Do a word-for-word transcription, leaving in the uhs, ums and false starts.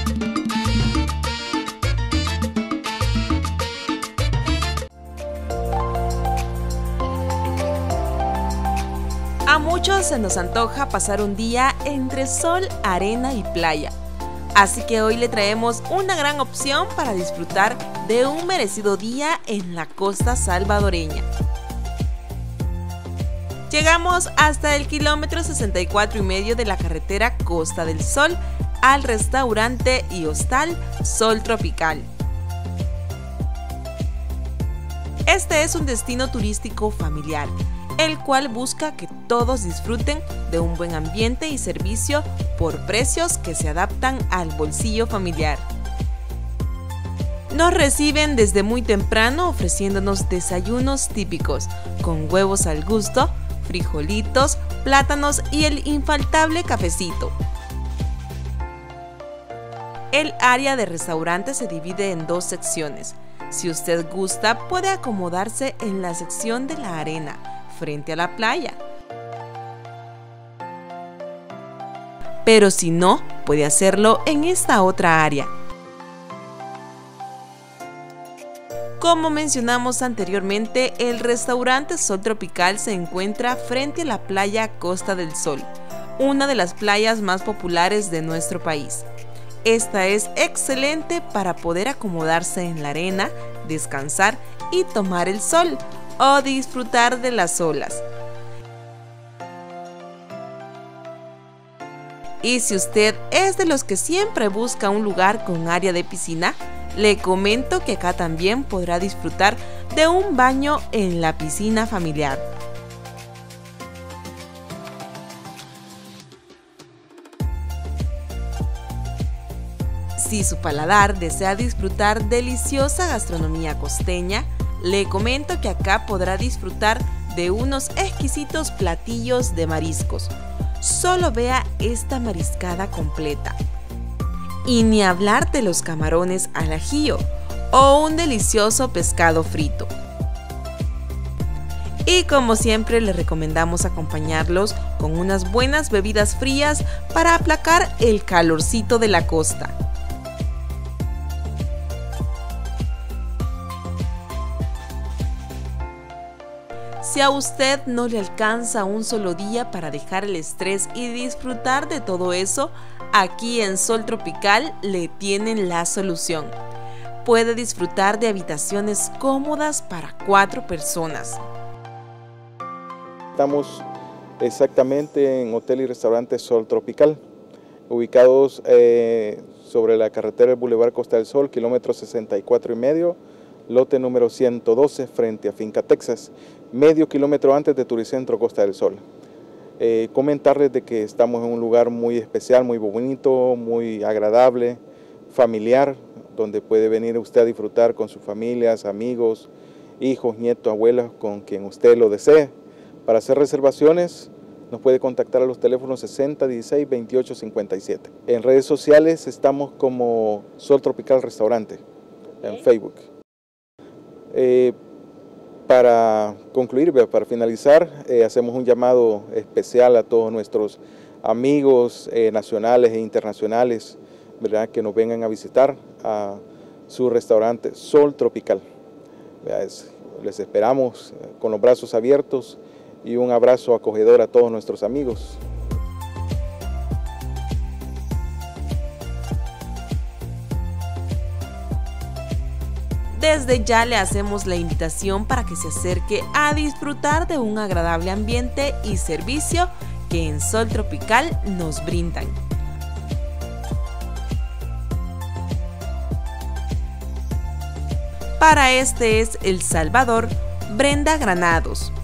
A muchos se nos antoja pasar un día entre sol, arena y playa. Así que hoy le traemos una gran opción para disfrutar de un merecido día en la costa salvadoreña. Llegamos hasta el kilómetro sesenta y cuatro y medio de la carretera Costa del Sol al restaurante y hostal Sol Tropical. Este es un destino turístico familiar, el cual busca que todos disfruten de un buen ambiente y servicio por precios que se adaptan al bolsillo familiar. Nos reciben desde muy temprano ofreciéndonos desayunos típicos, con huevos al gusto, frijolitos, plátanos y el infaltable cafecito. El área de restaurante se divide en dos secciones. Si usted gusta, puede acomodarse en la sección de la arena, frente a la playa. Pero si no, puede hacerlo en esta otra área. Como mencionamos anteriormente, el restaurante Sol Tropical se encuentra frente a la playa Costa del Sol, una de las playas más populares de nuestro país. Esta es excelente para poder acomodarse en la arena, descansar y tomar el sol o disfrutar de las olas. Y si usted es de los que siempre busca un lugar con área de piscina, le comento que acá también podrá disfrutar de un baño en la piscina familiar. Si su paladar desea disfrutar deliciosa gastronomía costeña, le comento que acá podrá disfrutar de unos exquisitos platillos de mariscos. Solo vea esta mariscada completa. Y ni hablar de los camarones al ajillo o un delicioso pescado frito. Y como siempre les recomendamos acompañarlos con unas buenas bebidas frías para aplacar el calorcito de la costa. Si a usted no le alcanza un solo día para dejar el estrés y disfrutar de todo eso, aquí en Sol Tropical le tienen la solución. Puede disfrutar de habitaciones cómodas para cuatro personas. Estamos exactamente en Hotel y Restaurante Sol Tropical, ubicados eh, sobre la carretera del Boulevard Costa del Sol, kilómetro sesenta y cuatro y medio, lote número ciento doce, frente a Finca Texas, medio kilómetro antes de Turicentro Costa del Sol. Eh, comentarles de que estamos en un lugar muy especial, muy bonito, muy agradable, familiar, donde puede venir usted a disfrutar con sus familias, amigos, hijos, nietos, abuelas, con quien usted lo desee. Para hacer reservaciones nos puede contactar a los teléfonos sesenta dieciséis veintiocho cincuenta y siete. En redes sociales estamos como Sol Tropical Restaurante, en Facebook. Eh, para concluir, para finalizar, eh, hacemos un llamado especial a todos nuestros amigos eh, nacionales e internacionales, ¿verdad?, que nos vengan a visitar a su restaurante Sol Tropical. Es, les esperamos con los brazos abiertos y un abrazo acogedor a todos nuestros amigos. Desde ya le hacemos la invitación para que se acerque a disfrutar de un agradable ambiente y servicio que en Sol Tropical nos brindan. Para este es El Salvador, Brenda Granados.